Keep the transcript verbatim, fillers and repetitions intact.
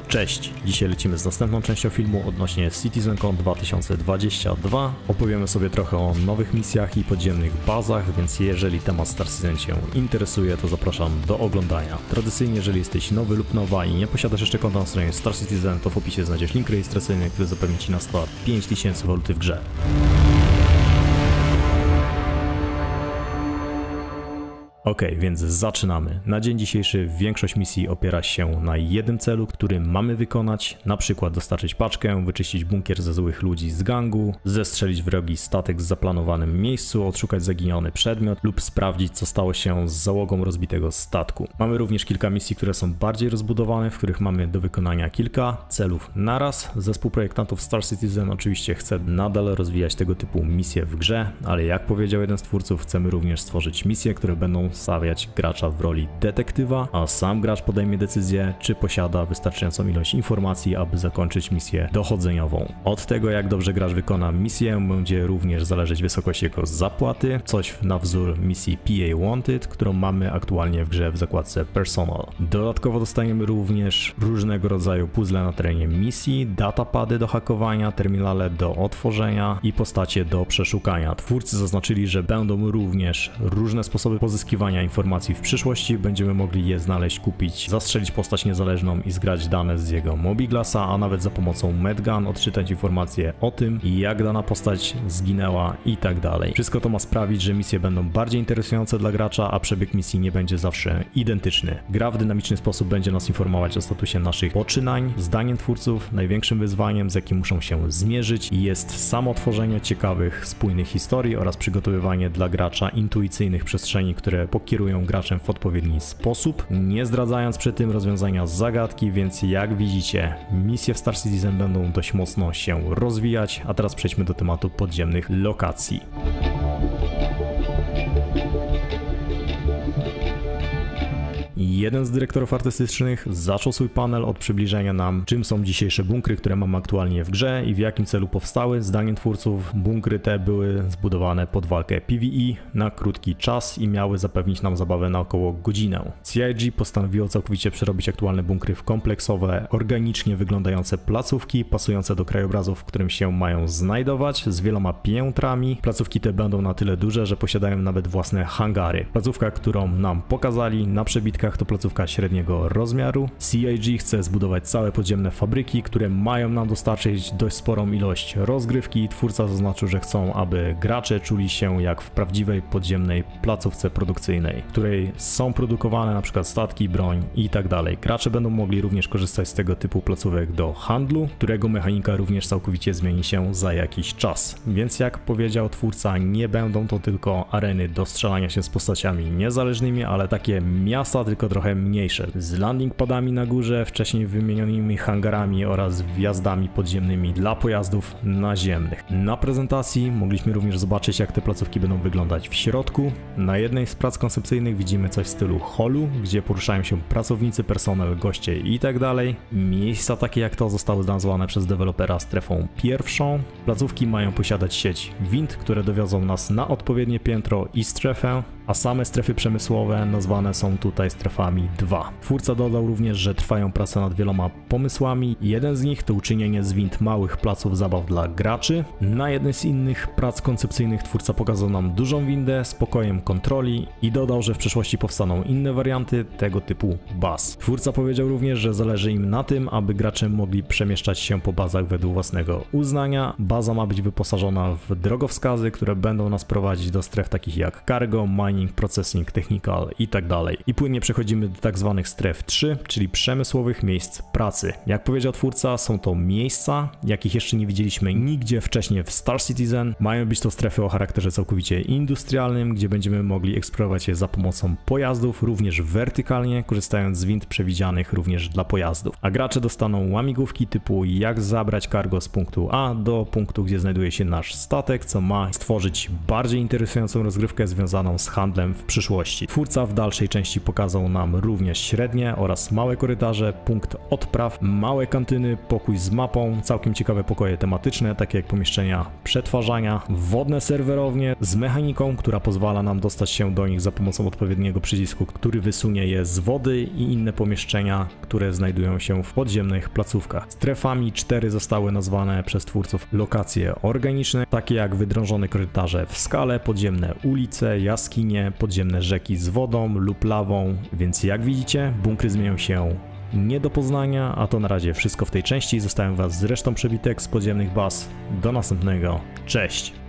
Cześć! Dzisiaj lecimy z następną częścią filmu odnośnie CitizenCon dwa tysiące dwadzieścia dwa. Opowiemy sobie trochę o nowych misjach i podziemnych bazach, więc jeżeli temat Star Citizen Cię interesuje, to zapraszam do oglądania. Tradycyjnie, jeżeli jesteś nowy lub nowa i nie posiadasz jeszcze konta na stronie Star Citizen, to w opisie znajdziesz link rejestracyjny, który zapewni Ci na start pięć tysięcy waluty w grze. Ok, więc zaczynamy. Na dzień dzisiejszy większość misji opiera się na jednym celu, który mamy wykonać, na przykład dostarczyć paczkę, wyczyścić bunkier ze złych ludzi z gangu, zestrzelić wrogi statek w zaplanowanym miejscu, odszukać zaginiony przedmiot lub sprawdzić, co stało się z załogą rozbitego statku. Mamy również kilka misji, które są bardziej rozbudowane, w których mamy do wykonania kilka celów naraz. Zespół projektantów Star Citizen oczywiście chce nadal rozwijać tego typu misje w grze, ale jak powiedział jeden z twórców, chcemy również stworzyć misje, które będą stawiać gracza w roli detektywa, a sam gracz podejmie decyzję, czy posiada wystarczającą ilość informacji, aby zakończyć misję dochodzeniową. Od tego, jak dobrze gracz wykona misję, będzie również zależeć wysokość jego zapłaty, coś na wzór misji P A Wanted, którą mamy aktualnie w grze w zakładce Personal. Dodatkowo dostajemy również różnego rodzaju puzzle na terenie misji, datapady do hakowania, terminale do otworzenia i postacie do przeszukania. Twórcy zaznaczyli, że będą również różne sposoby pozyskiwania informacji w przyszłości, będziemy mogli je znaleźć, kupić, zastrzelić postać niezależną i zgrać dane z jego mobiglasa, a nawet za pomocą Medgun odczytać informacje o tym, jak dana postać zginęła i tak dalej. Wszystko to ma sprawić, że misje będą bardziej interesujące dla gracza, a przebieg misji nie będzie zawsze identyczny. Gra w dynamiczny sposób będzie nas informować o statusie naszych poczynań. Zdaniem twórców największym wyzwaniem, z jakim muszą się zmierzyć, jest samo tworzenie ciekawych, spójnych historii oraz przygotowywanie dla gracza intuicyjnych przestrzeni, które pokierują graczem w odpowiedni sposób, nie zdradzając przy tym rozwiązania zagadki, więc jak widzicie, misje w Star Citizen będą dość mocno się rozwijać, a teraz przejdźmy do tematu podziemnych lokacji. Jeden z dyrektorów artystycznych zaczął swój panel od przybliżenia nam, czym są dzisiejsze bunkry, które mamy aktualnie w grze i w jakim celu powstały. Zdaniem twórców bunkry te były zbudowane pod walkę P V E na krótki czas i miały zapewnić nam zabawę na około godzinę. C I G postanowiło całkowicie przerobić aktualne bunkry w kompleksowe, organicznie wyglądające placówki, pasujące do krajobrazu, w którym się mają znajdować, z wieloma piętrami. Placówki te będą na tyle duże, że posiadają nawet własne hangary. Placówka, którą nam pokazali na przebitkach, to placówka średniego rozmiaru. C I G chce zbudować całe podziemne fabryki, które mają nam dostarczyć dość sporą ilość rozgrywki. Twórca zaznaczył, że chcą, aby gracze czuli się jak w prawdziwej podziemnej placówce produkcyjnej, w której są produkowane na przykład statki, broń i tak dalej. Gracze będą mogli również korzystać z tego typu placówek do handlu, którego mechanika również całkowicie zmieni się za jakiś czas. Więc jak powiedział twórca, nie będą to tylko areny do strzelania się z postaciami niezależnymi, ale takie miasta, tylko trochę mniejsze, z landing padami na górze, wcześniej wymienionymi hangarami oraz wjazdami podziemnymi dla pojazdów naziemnych. Na prezentacji mogliśmy również zobaczyć, jak te placówki będą wyglądać w środku. Na jednej z prac koncepcyjnych widzimy coś w stylu hallu, gdzie poruszają się pracownicy, personel, goście i tak dalej. Miejsca takie jak to zostały nazwane przez dewelopera strefą pierwszą. Placówki mają posiadać sieć wind, które dowiozą nas na odpowiednie piętro i strefę, a same strefy przemysłowe nazwane są tutaj strefami dwa. Twórca dodał również, że trwają prace nad wieloma pomysłami. Jeden z nich to uczynienie z wind małych placów zabaw dla graczy. Na jednej z innych prac koncepcyjnych twórca pokazał nam dużą windę z pokojem kontroli i dodał, że w przyszłości powstaną inne warianty tego typu baz. Twórca powiedział również, że zależy im na tym, aby gracze mogli przemieszczać się po bazach według własnego uznania. Baza ma być wyposażona w drogowskazy, które będą nas prowadzić do stref takich jak cargo, mining, processing, technical i tak dalej. I płynnie przechodzimy do tak zwanych stref trzy, czyli przemysłowych miejsc pracy. Jak powiedział twórca, są to miejsca, jakich jeszcze nie widzieliśmy nigdzie wcześniej w Star Citizen. Mają być to strefy o charakterze całkowicie industrialnym, gdzie będziemy mogli eksplorować je za pomocą pojazdów, również wertykalnie, korzystając z wind przewidzianych również dla pojazdów. A gracze dostaną łamigłówki typu jak zabrać cargo z punktu A do punktu, gdzie znajduje się nasz statek, co ma stworzyć bardziej interesującą rozgrywkę związaną z handlem w przyszłości. Twórca w dalszej części pokazał nam tam również średnie oraz małe korytarze, punkt odpraw, małe kantyny, pokój z mapą, całkiem ciekawe pokoje tematyczne, takie jak pomieszczenia przetwarzania, wodne serwerownie z mechaniką, która pozwala nam dostać się do nich za pomocą odpowiedniego przycisku, który wysunie je z wody, i inne pomieszczenia, które znajdują się w podziemnych placówkach. Strefami cztery zostały nazwane przez twórców lokacje organiczne, takie jak wydrążone korytarze w skale, podziemne ulice, jaskinie, podziemne rzeki z wodą lub lawą, więc jak widzicie, bunkry zmieniają się nie do poznania, a to na razie wszystko w tej części. Zostawiam Was z resztą przebitek z podziemnych baz. Do następnego, cześć!